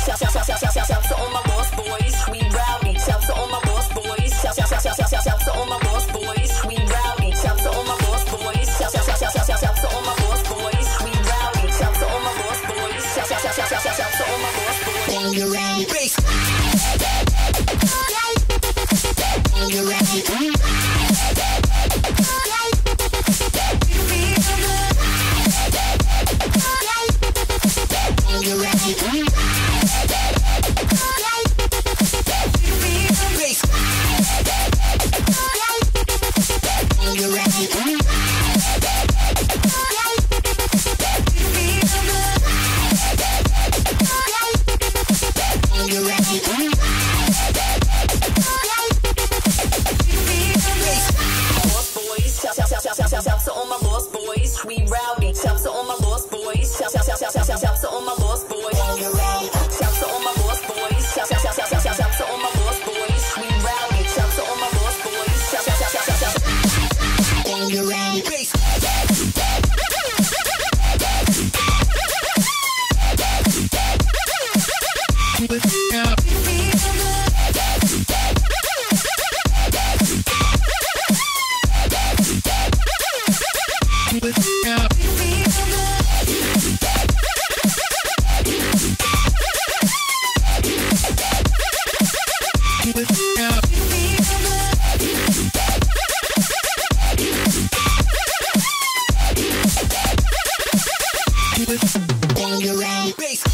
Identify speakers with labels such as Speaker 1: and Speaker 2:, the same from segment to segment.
Speaker 1: Shout to all my lost boys, we rowdy. Shout to all my lost boys. Shout to all my lost boys, we rowdy. Shout to all my lost boys. Shout to all my lost boys, we rowdy. Shout to all my lost boys. Shout to all my lost boys.
Speaker 2: When you're ready, bass. When you're ready, when you're ready.
Speaker 1: Shout to all my lost boys, we rowdy. Shout to all my lost boys. Shout to all my lost boys. Shout to all my lost boys. Shout to all my lost boys, we rowdy. Shout to all my lost boys.
Speaker 2: When you're ready, bass. When you're ready, bass.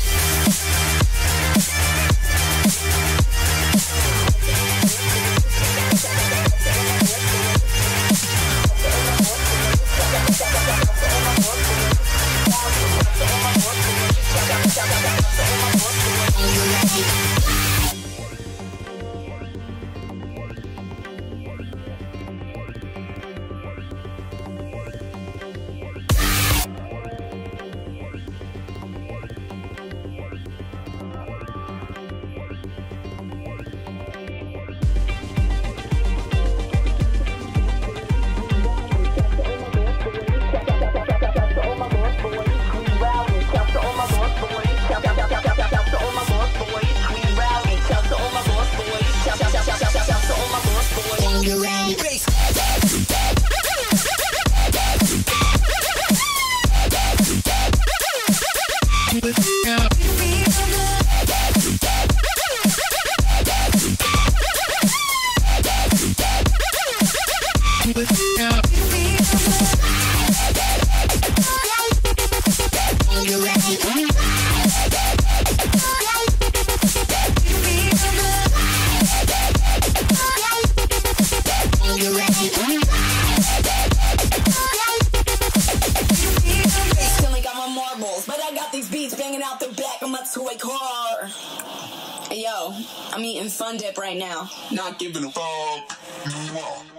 Speaker 1: But I got these beats banging out the back of my toy car. Hey, yo, I'm eating Fun Dip right now.
Speaker 3: Not giving a fuck.